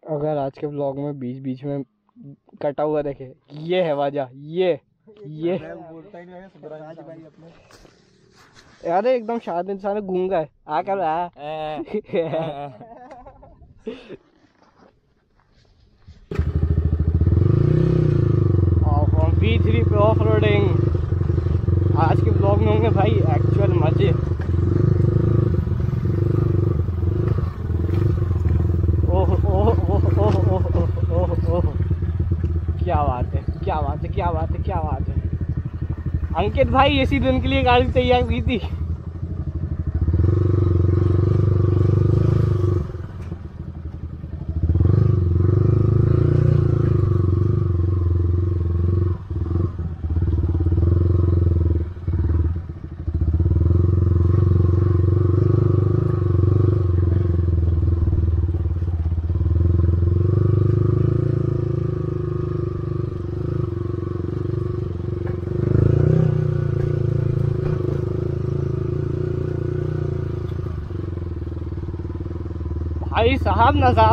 अगर आज के ब्लॉग में बीच बीच में कटा हुआ देखे, ये है वजह। ये बोलता ही नहीं है सुधराज भाई अपने। यार एकदम शायद इंसान गूंगा है। आ कर रहा V3 पे ऑफ रोडिंग। आज के ब्लॉग में होंगे भाई एक्चुअल मजे। ओह ओह ओह ओह ओह ओह ओह, क्या बात है, क्या बात है, क्या बात है, क्या बात है। अंकित भाई इसी दिन के लिए गाड़ी तैयार की थी। भाई साहब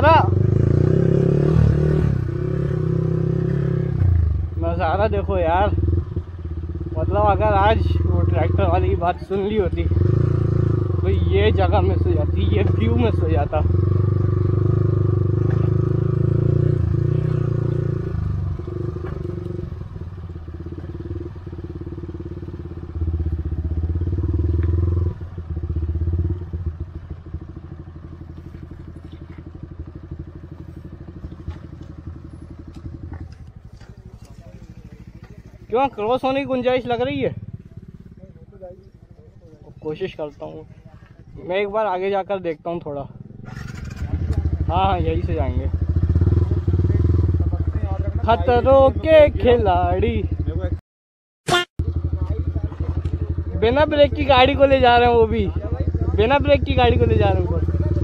नज़ारा देखो यार। मतलब अगर आज वो ट्रैक्टर वाली की बात सुन ली होती तो ये जगह मिस हो जाती, ये व्यू मिस हो जाता। क्यों क्रॉस होने की गुंजाइश लग रही है? कोशिश करता हूँ मैं, एक बार आगे जाकर देखता हूँ थोड़ा। हाँ यही से जाएंगे। खतरों के खिलाड़ी बिना ब्रेक की गाड़ी को ले जा रहे हैं, वो भी बिना ब्रेक की गाड़ी को ले जा रहे हैं ऊपर।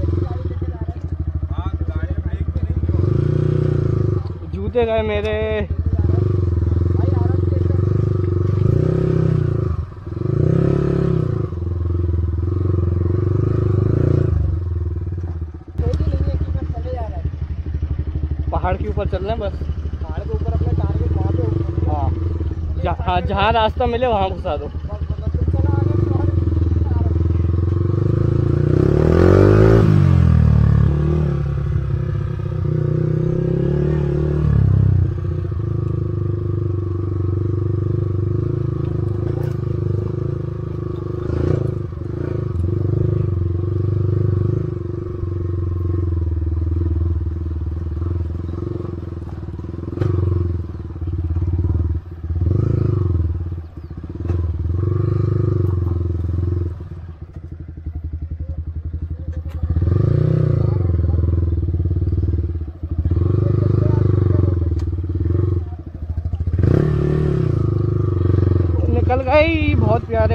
जूते गए मेरे। पहाड़ के ऊपर चल रहे हैं बस। पहाड़ के ऊपर अपने टारगेट वहाँ पे। हाँ जहाँ रास्ता मिले वहाँ घुसा दो। निकल गई, बहुत प्यारे।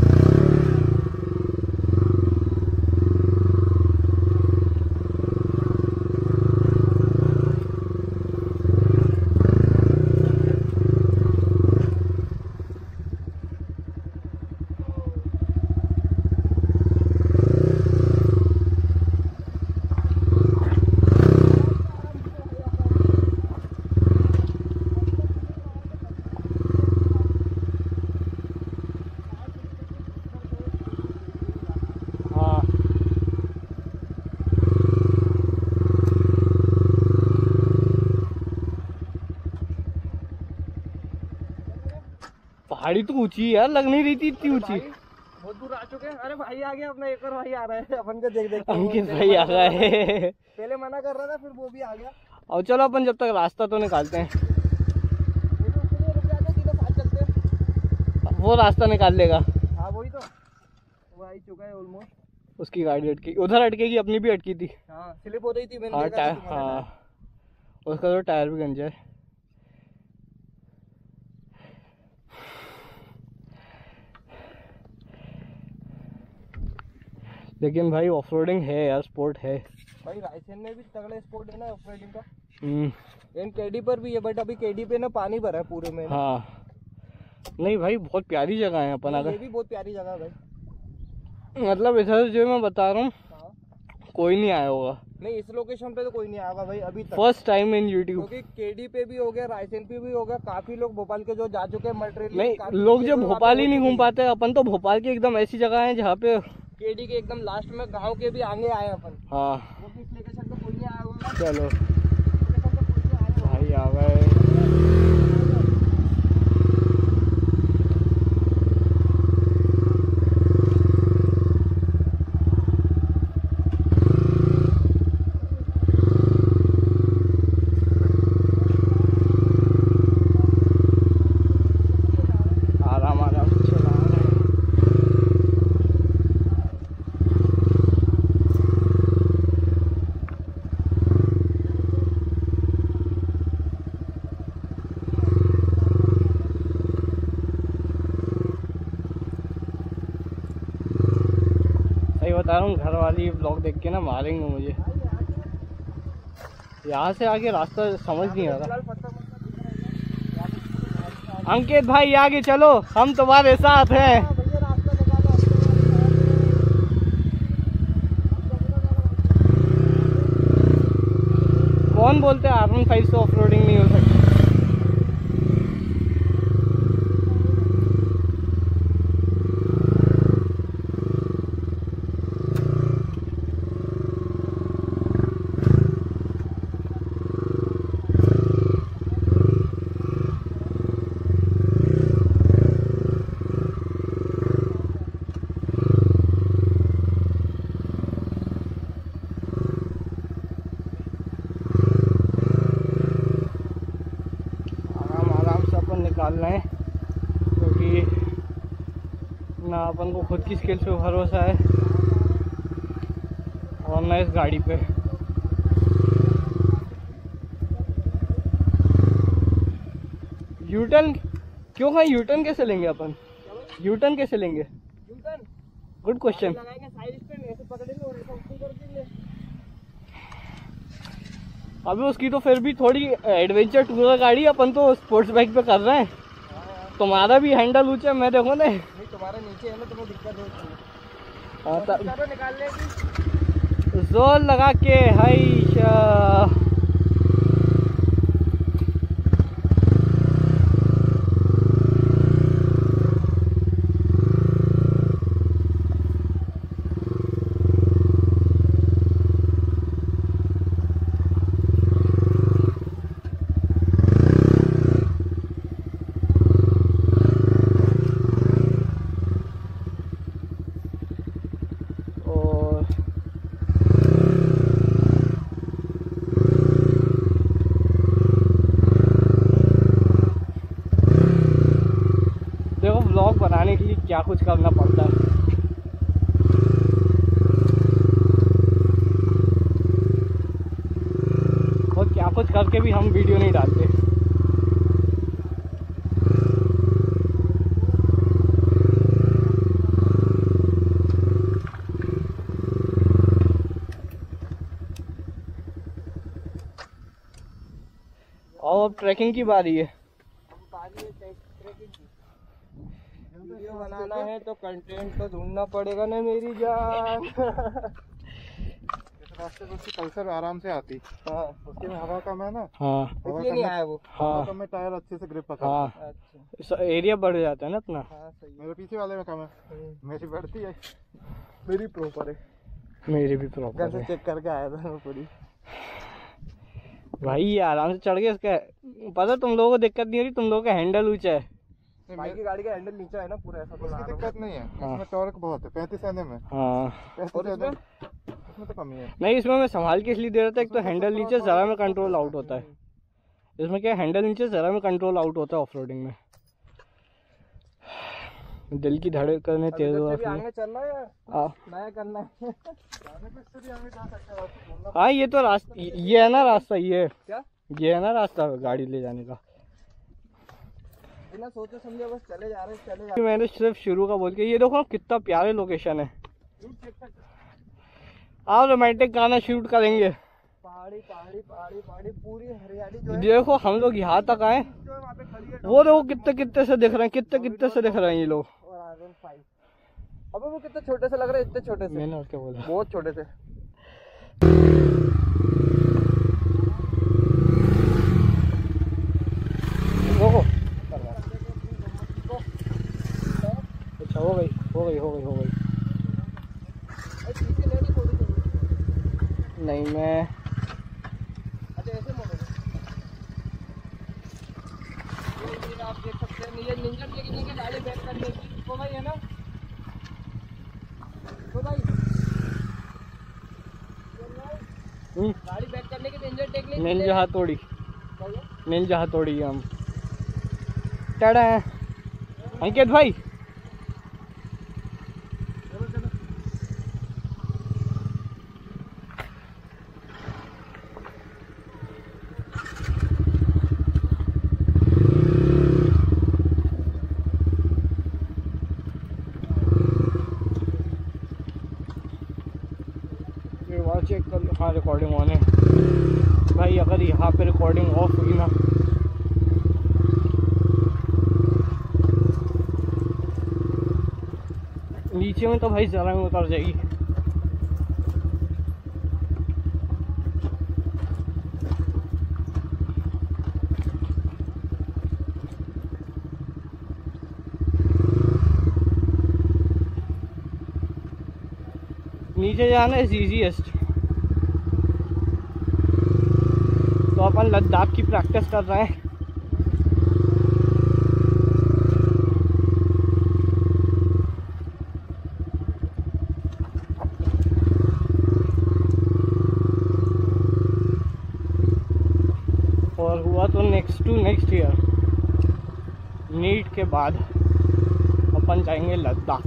पहाड़ी तो ऊंची है यार, लग नहीं रही थी इतनी ऊंची। बहुत दूर आ चुके हैं। अरे भाई आ गया अपना, एक और भाई आ रहा है अपन को देख देख। अंकित भाई आ गए। पहले मना कर रहा था, फिर वो भी आ गया। और चलो अपन जब तक रास्ता तो निकालते हैं। वो रास्ता निकाल लेगा। हाँ वही तो, वो आ ही चुका है ऑलमोस्ट। उसकी गाड़ी अटकी, उधर अटकेगी, अपनी भी अटकी थी। हाँ स्लिप हो रही थी मैंने। हाँ टायर, हाँ उसका तो टायर भी गंजा है। लेकिन भाई ऑफ रोडिंग है यार, स्पोर्ट है भाई। रायसेन में भी तगड़ा स्पोर्ट है ना ऑफ रोडिंग का। केडी पर भी है, बट अभी केडी पे ना पानी भरा है पूरे में। हाँ नहीं भाई बहुत प्यारी जगह है अपन। अगर ये भी बहुत प्यारी जगह है भाई। मतलब इधर जो मैं बता रहा हूँ कोई नहीं आया होगा। नहीं, इस लोकेशन पे तो कोई नहीं आएगा भाई अभी तक। First time in YouTube. क्योंकि केडी पे भी हो गया, रायसेन पे भी हो गया, काफी लोग भोपाल के जो जा चुके हैं मटेरियल। नहीं, लोग जो भोपाल ही नहीं घूम पाते, अपन तो भोपाल की एकदम ऐसी जगह है जहाँ पे केडी के एकदम लास्ट में गाँव के भी आगे आए अपन। हाँ, वो इस लोकेशन पे कोई नहीं आया होगा। चलो भाई आ गए। बता रहा हूँ, घर वाली ब्लॉग देख के ना मारेंगे मुझे। यहाँ से आगे रास्ता समझ नहीं आ रहा। अंकित भाई आगे चलो, हम तुम्हारे साथ हैं। कौन बोलते हैं R15 से ऑफ रोडिंग नहीं हो सकती? निकालना है क्योंकि ना अपन को खुद की स्किल्स पे भरोसा है और ना इस गाड़ी पे। यूटर्न क्यों है? यूटर्न कैसे लेंगे अपन? यूटर्न कैसे लेंगे? Good question. अभी उसकी तो फिर भी थोड़ी एडवेंचर टूर का गाड़ी, अपन तो स्पोर्ट्स बाइक पे कर रहे हैं। तुम्हारा भी हैंडल ऊंचा, मैं देखो ना। नहीं, तुम्हारे नीचे है ना, तुम्हें दिक्कत है। निकालने की जोर लगा के हाई व्लॉग बनाने के लिए क्या कुछ करना पड़ता है। और क्या कुछ करके भी हम वीडियो नहीं डालते। और अब ट्रैकिंग की बारी है। वीडियो बनाना है तो कंटेंट तो ढूंढना पड़ेगा ना मेरी जान। इस रास्ते को उसकी पल्सर आराम से आती। हाँ, उसके में हवा कम है ना। हाँ, इसलिए नहीं आया वो। हाँ, कम में टायर अच्छे से ग्रिप पकड़ता हाँ, है। अच्छा, एरिया बढ़ जाता है ना अपना। हाँ सही है। मेरे पीछे वाले में कम है, मेरी बढ़ती है। मेरी प्रॉपर है, मेरी भी प्रॉपर घर से है चेक करके आया था मैं पूरी। भाई। ये आराम से चढ़ गए। इसका पता तुम लोगों को दिक्कत नहीं हो रही, तुम लोगों का हैंडल ऊंचा है। भाई की गाड़ी का हैंडल नीचा है ना पूरा, ऐसा तो उसकी दिक्कत नहीं है। इसमें टॉर्क बहुत है, 35 एनएम है। हाँ, 35 एनएम इसमें तो कमी है। नहीं, इसमें मैं संभाल के इसलिए दे रहा था। एक तो हैंडल नीचे जरा में कंट्रोल आउट होता है। इसमें क्या, हैंडल नीचे जरा में कंट्रोल आउट होता है ऑफ रोडिंग में। दिल की धड़कन तेज हो आगे चलना है या नया करना है? हाँ, ये तो रास्ता, ये है ना रास्ता, ये क्या, ये है ना रास्ता गाड़ी ले जाने का। बिना सोचे समझे बस चले जा रहे। मैंने सिर्फ शुरू का बोल के, ये देखो कितना प्यारे लोकेशन है। आप रोमांटिक गाना शूट करेंगे। पहाड़ी पहाड़ी पहाड़ी पहाड़ी पूरी हरियाली जो है। देखो हम लोग यहाँ तक आए, वो देखो कितने कितने से दिख रहे हैं, कितने कितने से दिख रहे हैं ये लोग। अबे वो कितने छोटे से लग रहे हैं, इतने छोटे से। मैंने और क्या बोला, बहुत छोटे से। अच्छा हो गई हो गई हो गई हो गई। नहीं मैं अच्छा ऐसे मोड़ोगे। ये आप देख सकते हैं ये निंजा टेक्निक है गाड़ी बैक करने की। तो भाई है ना, तो भाई गाड़ी बैक करने की निंजा टेक्निक निंजा हथौड़ी, निंजा हथौड़ी हम टड़ा है। अंकित भाई चेक कर लो। हाँ रिकॉर्डिंग ऑन है भाई। अगर यहाँ पे रिकॉर्डिंग ऑफ हुई ना नीचे में तो भाई जरा में उतर जाएगी। नीचे जाना है इजीएस्ट। तो अपन लद्दाख की प्रैक्टिस कर रहे हैं। और हुआ तो नेक्स्ट ईयर नीट के बाद अपन जाएंगे लद्दाख।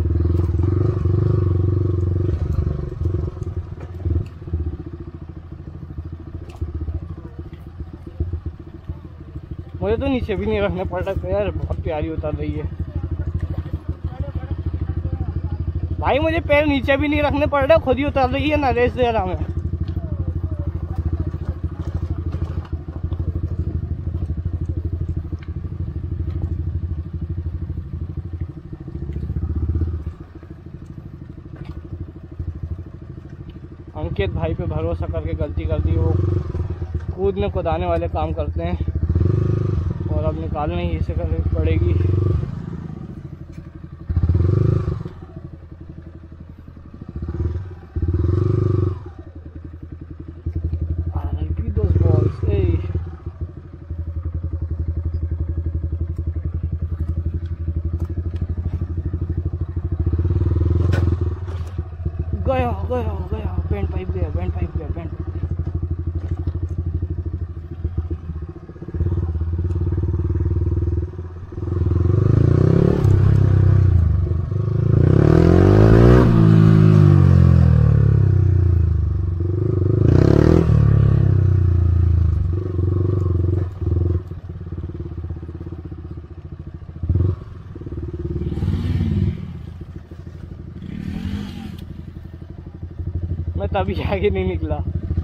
मुझे तो नीचे भी नहीं रखने पड़ रहा यार, बहुत प्यारी उतर रही है भाई। मुझे पैर नीचे भी नहीं रखने पड़ रहे, खुद ही उतर रही है नरेश दे रहा मैं। अंकित भाई पे भरोसा करके गलती कर दी। वो कूदने कुदाने वाले काम करते हैं और अब निकालने ही से करनी पड़ेगी। those balls, hey. गया बैंड पाइप गया, बैंड पाइप गया, बैंड। मैं तभी आगे नहीं निकला।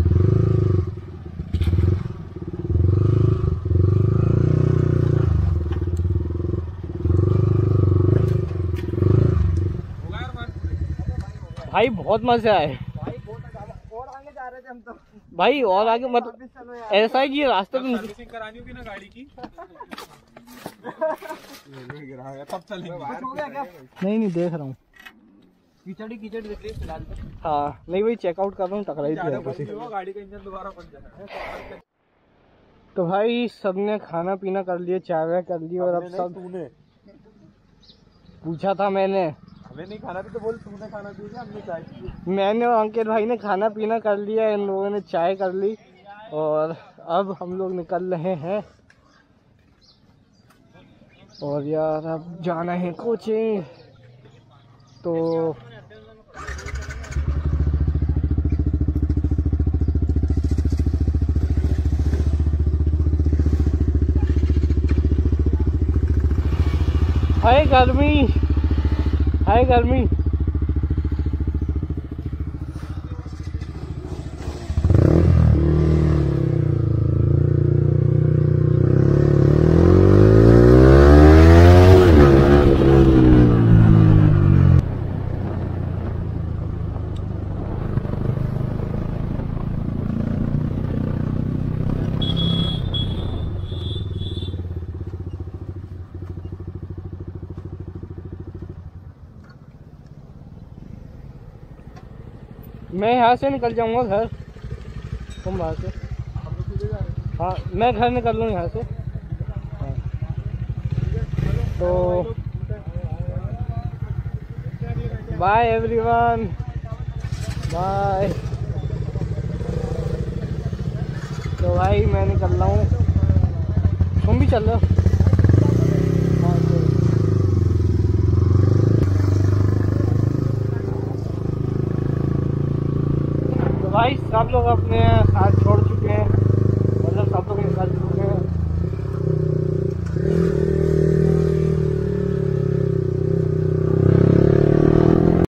भाई बहुत मजा आए भाई, बहुत और आगे जा रहे थे हम तो भाई, और आगे मतलब ऐसा है कि रास्ते में सर्विसिंग करानी होगी ना गाड़ी की। तब चलेंगे। हो गया क्या? नहीं देख रहा हूँ। कीचड़ दिख रही है फिलहाल तो। हाँ नहीं वही चेकआउट कर रहा हूँ, टकराई थी गाड़ी का इंजन दोबारा बन जाए। तो भाई सबने खाना पीना कर लिया, चाय वाय कर ली, और अब सब तूने पूछा था मैंने, हमें नहीं खाना भी तो बोल, तूने खाना पी लिया, हमने चाय पी। मैंने और अंकित भाई ने खाना पीना कर लिया, इन लोगों ने चाय कर ली, और अब हम लोग निकल रहे हैं। और यार अब जाना है कोचिंग। तो हाय गर्मी, हाय गर्मी। मैं यहाँ से निकल जाऊंगा घर, तुम वहाँ से। हाँ मैं घर निकल लूँ यहाँ से। हाँ। तो बाय एवरीवन, बाय। तो भाई मैं निकल रहा हूँ, तुम भी चल रहे हो? हाँ तो भाई सब लोग अपने साथ छोड़ चुके हैं, मतलब सब लोग निकल चुके हैं।